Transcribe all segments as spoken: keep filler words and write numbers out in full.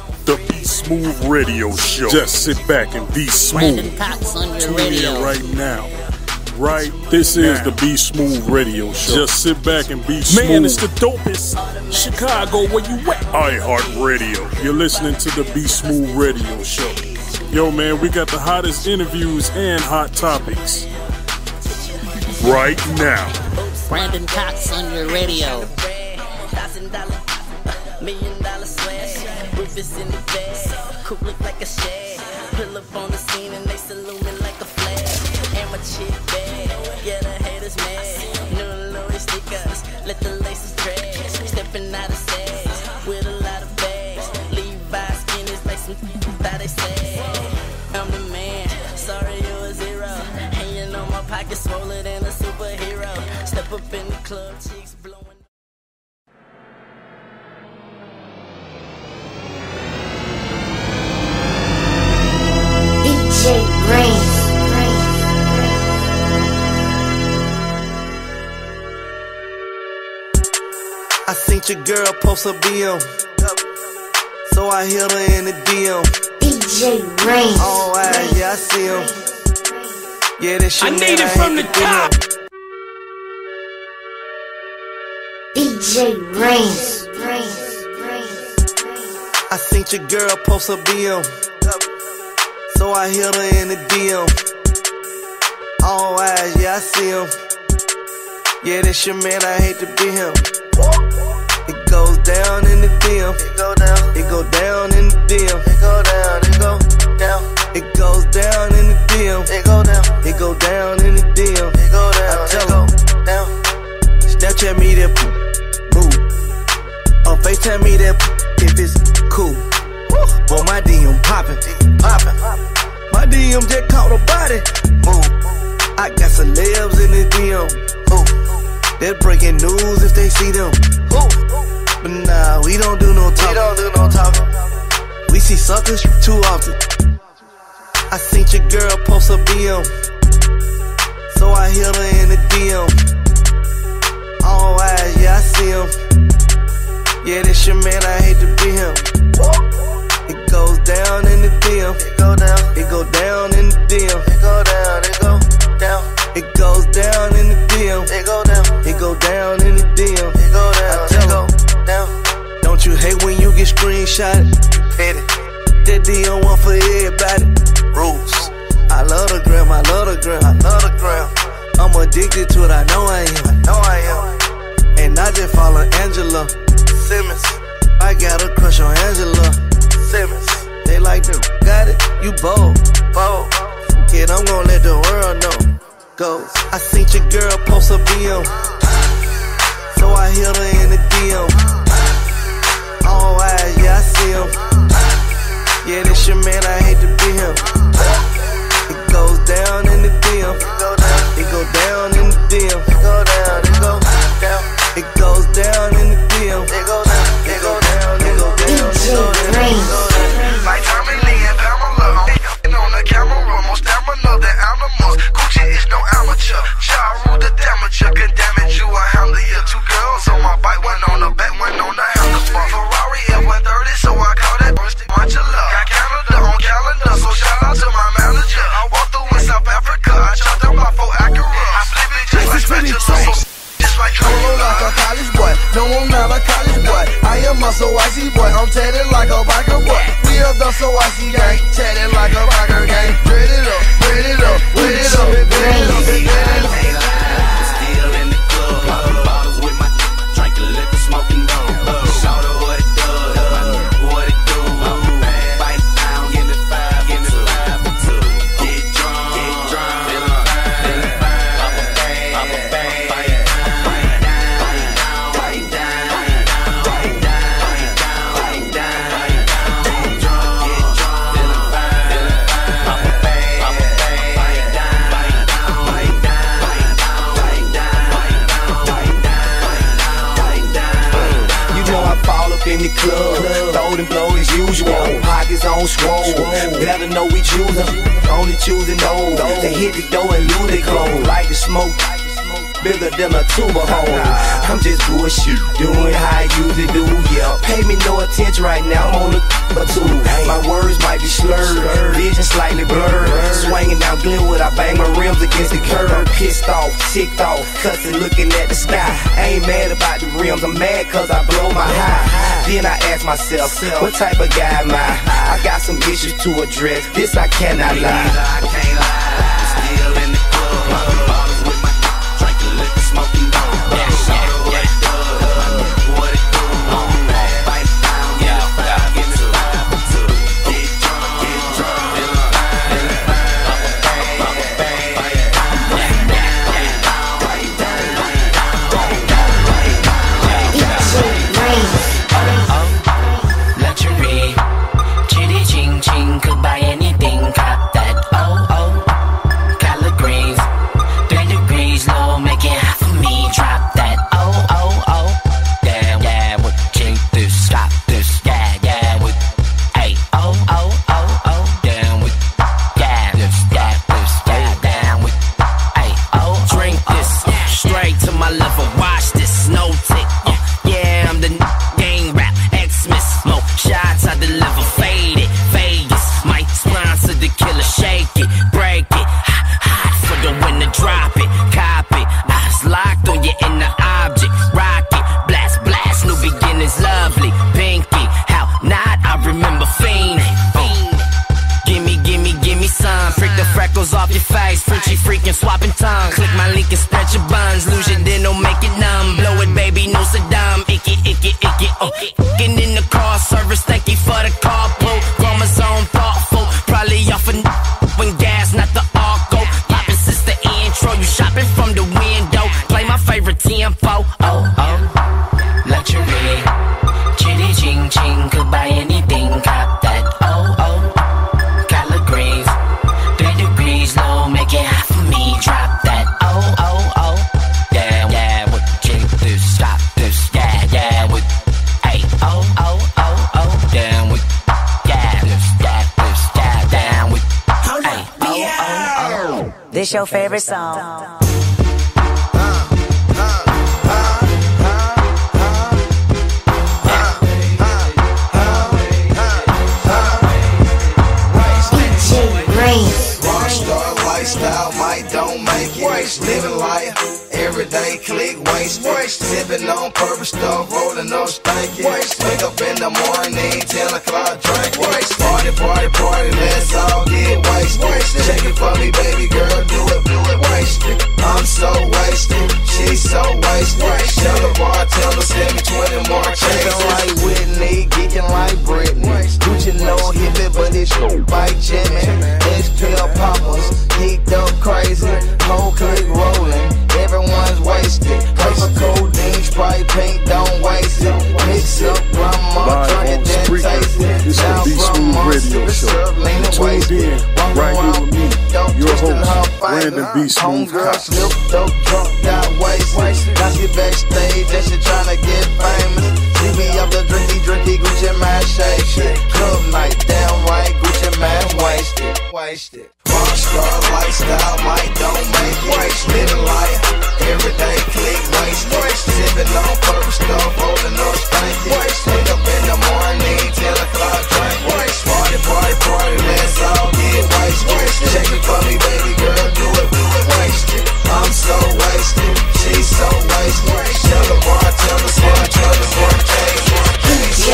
The Be Smooth Radio Show. Just sit back and be smooth. Brandon Cox on your Tune radio. in right now. Right This now. is the Be Smooth Radio Show. Just sit back and be smooth. Man, it's the dopest. Chicago, where you at? iHeart Radio. You're listening to the Be Smooth Radio Show. Yo, man, we got the hottest interviews and hot topics right now. Brandon Cox on your radio. Million dollar slash, roofies in the bag, cook look like a shag. Pull up on the scene and they salute me like a flag. And my chick bad, yeah the haters mad. New Louis stickers, let the laces trash. Stepping out of sags, with a lot of bags. Levi's skin is like some that they say. I'm the man, sorry you a zero. Hanging on my pocket, swollen than a superhero. Step up in the club, cheeks blowing. I seen your girl post a B M, so I hit her in the D M. D J Rain. Oh, right, yeah, I see him. Yeah, that shit. I need it from the top. D J Rain. I seen your girl post a B M, so I hit her in the D M. Oh, right, yeah, I see him. Yeah, that's your man, I hate to be him. It goes down in the D M. It go down. It go down in the D M. It go down. It go down. It goes down in the D M. It go down. It go down in the D M. It go down. I tell it go down. Snapchat me that poop, move. Or FaceTime me that poop if it's cool. Boy, my D M poppin', poppin'. My D M just caught a body, move. I got celebs in the D M. Ooh. They're breaking news if they see them. Ooh. But nah, we don't do no talking. We don't do no talking. We see suckers too often. I seen your girl post a B M, so I hit her in the D M. Oh, right, yeah, I see him. Yeah, that's your man, I hate to be him. It goes down in the D M. It go down. It go down in the D M. It go down. It go down. It goes down in the D M. It go down. It go down in the D M. It go down. I tell it go down. Don't you hate when you get screenshotted? Petty. That D M one for everybody. Rules. I love the gram. I love the gram. I love the gram. I'm addicted to it. I know I am. I know I am. And I just follow Angela Simmons. I got a crush on Angela Simmons. They like them. Got it. You bold. Bold. Kid, I'm gonna let the world know. Goes. I seen your girl post a B M, so I hit her in the D M. Oh, right, yeah, I see him. Yeah, that's your man, I hate to be him. It goes down in the D M. It go down in the D M. It go down. It go down. It goes down in the D M. It go down. It go down. It go down. It go down. Like Tommy and Pamela on the camera, more stamina than animals. Gucci is no amateur. Ja rule the damager, can damage you or handle you. Two girls on my bike, one on the back, one on the handlebar. Ferrari F one thirty, so I call that bunch of love. Got Canada on calendar, so shout out to my manager. I walked through in South Africa, I chopped them off for Acura. I flip it just like spatula, so just like Dracula. Like a college boy, no I'm not a college boy. I am a so icy boy, I'm tatted like a biker boy. We are the so icy gang, tatted like a biker gang. Dread it up, dread it up, dread it up, dread it up, dread it up. Still in the club, popping bottles with my drinking liquor, smoking dope. Shout out what it does, what it do. Bite down, give me five, give me five for two. Get drunk, get drunk, feeling fine, feeling fine. Pop a bag, pop a bag, bite down, bite down, bite down, bite down, bite down, bite down, bite down. Get drunk, get drunk, feeling fine, feeling fine. Pop a bag, pop a bag, bite down, bite down, bite down, bite down, bite down, bite down, bite down, bite down. You know I fall up in the club, throw them blow as usual. Pockets on swole, better know we choosing. Only choosing those that hit the door and lose their clothes. Like the smoke, bigger than a tuba hole. I'm just bullshit, doing how I usually do, yeah. Pay me no attention right now, I'm on the or two. My words might be slurred, vision slightly blurred. Swinging down Glenwood, I bang my rims against the curb. Pissed off, ticked off, cussing, looking at the sky. I ain't mad about the rims, I'm mad cause I blow my high. Then I ask myself, what type of guy am I? I got some issues to address, this I cannot lie. I can't lie, I'm still in the club, popping bottles with my drinking liquor, smoking dope. Yeah, yeah, yeah. What it do? Fight down, get a five, give me five for two. Get drunk, get drunk, feel fine, feel fine. Up a bang, up a bang, fight down, fight down, fight down, fight down, fight down, fight down. Oh, luxury, chitty ching ching, could buy anything, cop that. Oh oh, color greens, three degrees low, make it hot for me, drop that. Oh oh oh, yeah yeah, we check this, stop this, yeah yeah, we, hey oh oh oh oh, damn we, yeah this, yeah this, yeah damn we, hey oh drink this, straight to my level, watch this, no tick, uh, yeah I'm the gang rap, Xmas, mo shots I deliver, faded, Vegas, might sponsor the killer, shake it, break it, hot, hot for the winner, drop it, cop it, eyes locked on your inner object, rock it, blast, blast, new beginnings, lovely, pinky, how not, I remember fiending, fiend. Gimme, gimme, gimme some, freak the freckles off your face, Frenchy freaking swapping tongue, click my link and stretch your buns, lose your then don't make it numb, blow it baby, no Saddam, icky, icky, icky, uh, getting in the car service, thank you for the carpool, chromosome thoughtful, probably off a n- when gas, not the arco, poppin' since the intro, you shopping from the window, play my favorite tempo, oh, oh, luxury, chitty ching ching, could buy anything, cop that, oh, oh, color greens, three degrees low, make it hot for me, drop that, oh, oh, oh, yeah, yeah, we check this, stop this, yeah, yeah, we, hey, oh, oh, oh, oh, damn, we, yeah, this, yeah, this, yeah, damn, we, hey, oh, oh, oh. This your favorite song? Rockstar lifestyle, might don't make it. Living life, everyday click waste. Sipping on purple stuff, rolling up stanky. Wake up in the morning, ten o'clock drink. Party, party, party, let's all get wasted. Check it for me, baby girl, do it, do it, wasted. I'm so wasted, she's so wasted. Tell the bartender, send me twenty more checks. Geeking like Whitney, geeking like Britney. Gucci no hippie, but it's like Jimmy. S-pill poppers, geeked up crazy. Whole click rolling, everyone's wasted. Paper codeine, Sprite, pink, don't waste it. Mix up, grandma, drink it, then taste it. This is the B Smooth Radio Show. Tuned in right here with me, your host, Brandon B Smooth Cox. Slipped up, drunk, got wasted. Now she backstage and she tryna get famous. See me up the drinky, drinky, Gucci man shake. Club night, damn right, Gucci man wasted. Wasted. Rockstar lifestyle, might don't make it. Living life, everyday click waste. Sipping on purple stuff, rolling up stanky. Wake up in the morning, ten o'clock drink. Party, party, party, let's all get wasted. Check it for me, baby girl, do it, do it, wasted. I'm so wasted, she's so wasted. Tell the bartender, send me twenty more K's.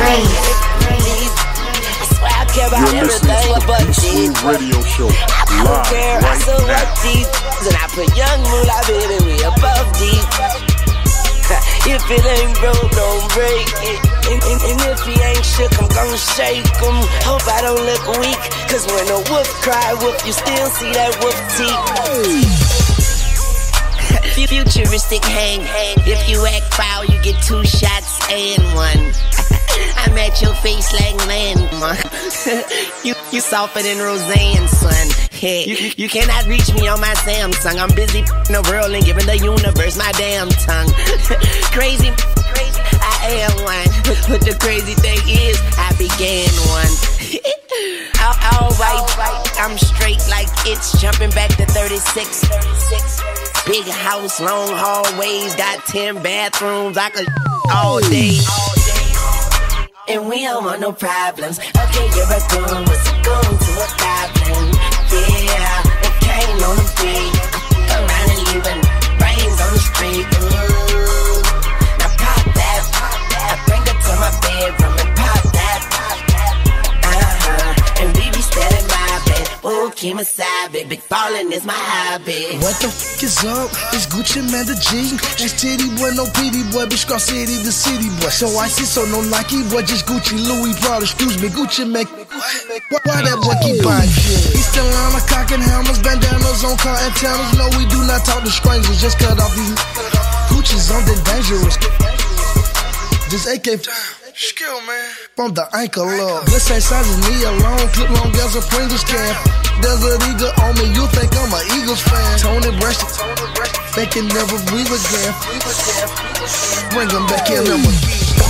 I swear I care about You're listening everything to the but B Smooth these. Radio Show I don't live care, I right still now. like these. And I put young moolah, baby, we above these. If it ain't broke, don't break it. And, and, and if he ain't shook, I'm gon' shake him. Hope I don't look weak, cause when a wolf cry wolf, you still see that wolf teeth. Futuristic hang, hang. If you act foul, you get two shots and one. I'm at your face like landmark. you you softer than Roseanne, son. Hey, you, you cannot reach me on my Samsung. I'm busy f***ing the world and giving the universe my damn tongue. Crazy, crazy, I am one. But the crazy thing is, I began one. I alright. I'm straight like it's jumping back to thirty-six. Big house, long hallways, got ten bathrooms. I could all day. And we don't want no problems. Okay, you're a goon, what's a goon to a goblin? Yeah, it came on the beat. Around and leaving brains on the street. Ooh. Now pop that, I bring it to my bedroom and pop that. Uh-huh, and we be steady mobbing. Ooh, Kemosabe, big ballin' is my hobby. What the f is up? It's Gucci Man the G. It's Titty Boy, no P D Boy, bitch, Scar City the city boy. So I see, so no Nike boy, just Gucci, Louis, Prada, excuse me, Gucci Mac. Why, why that boy keep buying shit? He's still on the cock and hammers, bandanas on car antennas. No, we do not talk to strangers, just cut off these Gucci's on the dangerous. This A K skill, man. From the ankle up. This ain't size of me alone. Clip long as a Pringles can. There's an eagle on me. You think I'm an Eagles fan? Tony Breast. They can never breathe again. Bring them back in them again.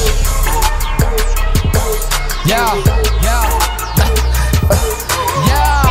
Yeah, yeah. Yeah.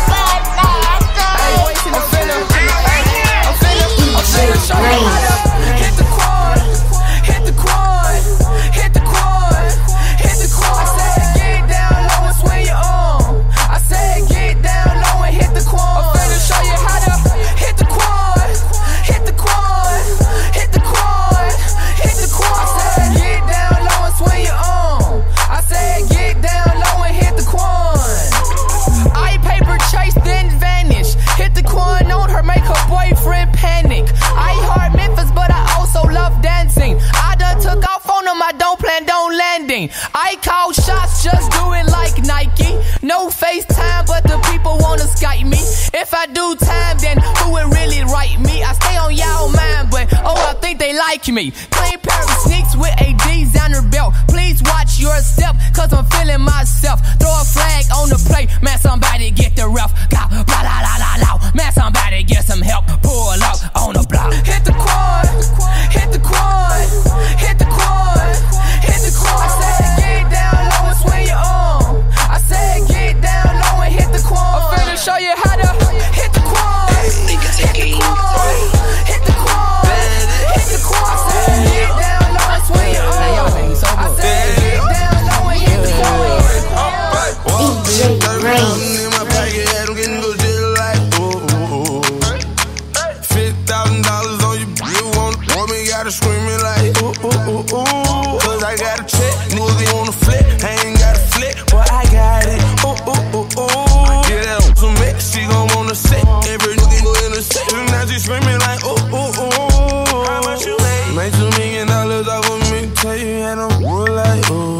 Hey, I'm finna, I'm finna, I'm finna show you how to hit the quad, hit the quad, hit the quad, hit the quad. I said get down low and swing your arm. I said get down low and hit the quad. I'm finna show you how to hit the quad, hit the quad, hit the quad, hit the quad. I said get down low and swing your arm. I said get down low and hit the quad. I paper chase then vanish. Hit the quad on her, make her boyfriend panic. I heart Memphis, but I also love dancing. I done took off on them, I don't plan on landing. I call shots, just do it like Nike. No FaceTime, but the people wanna Skype me. If I do time, then who would really write me? I stay on y'all mind, but oh, I think they like me. Plain pair of sneaks with a designer belt. Please watch your step, cause I'm feeling myself. Throw a flag on the plate, man, somebody get the ref. Blah, blah, la, la, la, la. Man, somebody get some help. Pull up on the block. Hit the quad, hit the quad, hit the quad, hit the quad. I said get down low and swing your arm. I said get down low and hit the quad. I'm finna show you how to hit the quad, hit the quad, hit the quad, hit the quad. I said get down low and swing your arm. I said get down low and hit the quad. D J Rain. In my pocket, I'm getting good shit like ooh. Fifty thousand dollars on you, you want want me, gotta scream it like ooh ooh ooh ooh. Cause I got a check, nigga on the flip, I ain't got a flip, but I got it. Ooh ooh ooh ooh. Get that on some mix, she gon' wanna sit. Every nigga go in the set, now she screaming like ooh ooh ooh. How much you make? Make two million dollars off of me, tell you and I'm real like ooh.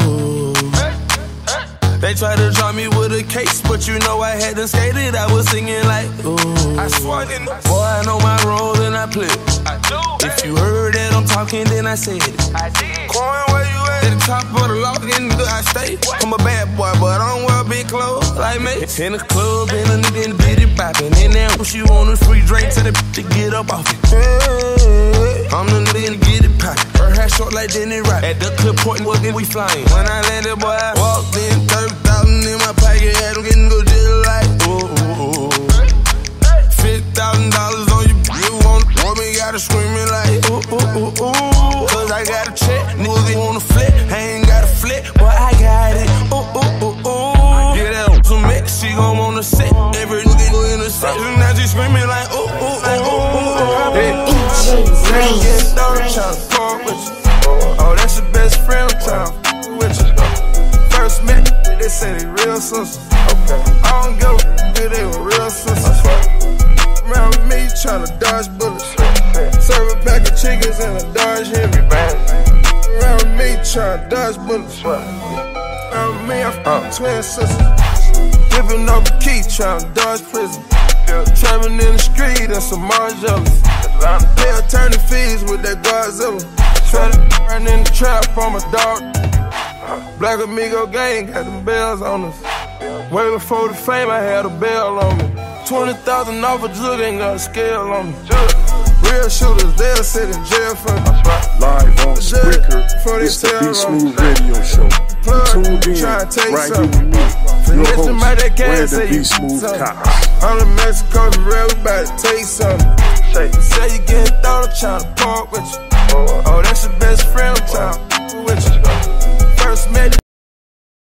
They tried to drop me with a case, but you know I hadn't skated. I was singing like, ooh. I swung in. Boy, I know my role and I play. I do. If you heard that I'm talking, then I said it. I did. Coin, where you at? At the top of the loft, in the I stay. I'm a bad boy, but I don't wear big clothes like me. In the club, and a nigga in the bitty poppin'. And now she want a free drink, tell the bitch to get up off it. Hey, I'm the nigga in the get it poppin'. Her hair short like Denny Rock. At the clip point, we flying. When I landed, boy, I walked in thirty thousand in my pocket, I'm getting good just like ooh, ooh, ooh. Fifty thousand dollars on you, you want, want me, gotta scream it like ooh, ooh, ooh, ooh. Cause I got a check, nigga wanna flip, I ain't got a flip, but I got it. Ooh, ooh, ooh, ooh. Get that on some mix, she gon' wanna sit. Every nigga go in the set, and now she screaming like ooh, ooh, ooh, ooh. Hey, D J Rain. oh, that's your best friend, I'm trying with you. First minute, they say they real sisters. Okay. I don't give a good, they were real sisters. That's right. Around me, tryna dodge bullets. Serve a pack of chickens and a Dodge Heavy. Around me, tryna dodge bullets. Around me, I'm uh. twin sisters. Dipping up a key, tryna dodge prison. Trapping in the street and some Margellas. Pay attorney fees with that Godzilla. Tryna run in the trap on my dog. Black Amigo gang got them bells on us. Way before the fame, I had a bell on me. twenty thousand off a jug, ain't got a scale on me. Real shooters, they'll sit in jail for me. Live on Spreaker, it's the B Smooth Radio Show. plug, tuned in try to take right something. here with me, your Finesse host, somebody that can't Brandon say B. you Smooth something. Cox. I'm the Mexico for real, we about to take something. Say, say you getting thought, I'm trying to park with you. Oh, that's your best friend, I'm trying to with you. First met